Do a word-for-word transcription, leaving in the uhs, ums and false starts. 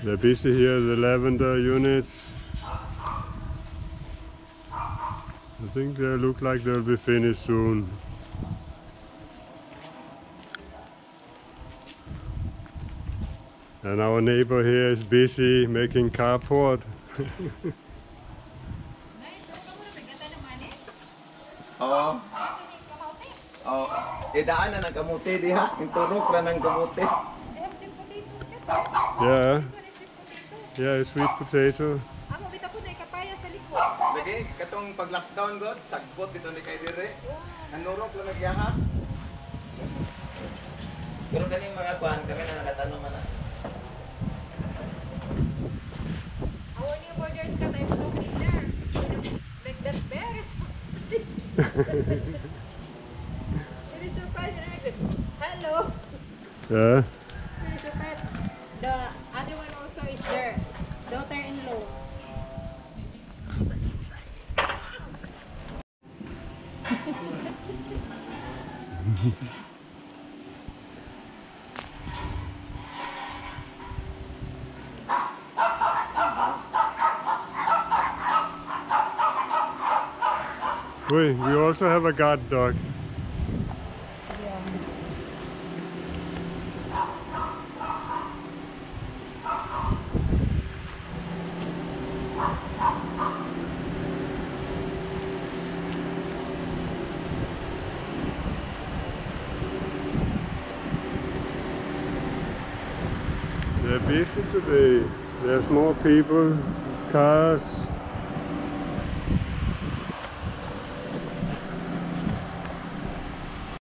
They're busy here, the lavender units. I think they look like they'll be finished soon. And our neighbor here is busy making carport. Oo. Oh, idaan na ng kamuti diha, yung turok na ng kamuti. Yeah. Yeah, sweet potato. Amo bitaw po na kapaya sa likod. Lagi katong pag lockdown god, sagbot dito ni kay dire. Nanurok lang nagyaha. Pero kaning mga kuan kami na nakatanong man na. Our new borders ka tayo po cleaner. Like that bear is very surprised and very good. Hello. Yeah. Very surprised. The other one also is there. Daughter-in-law. Wait, we also have a guard dog. They're busy today. There's more people, cars.